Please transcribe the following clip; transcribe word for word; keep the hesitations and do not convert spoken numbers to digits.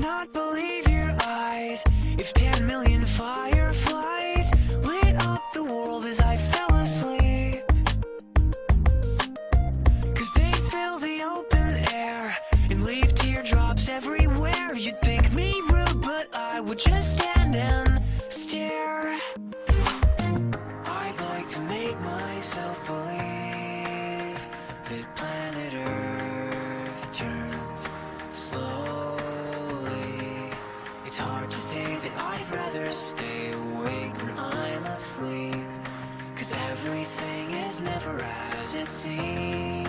not believe your eyes. If ten million fireflies lit up the world as I fell asleep, 'cause they fill the open air and leave teardrops everywhere. You'd think me rude, but I would just stand and stare. I'd like to make myself believe that planet Earth turns slowly. It's hard to say that I'd rather stay awake when I'm asleep, 'cause everything is never as it seems.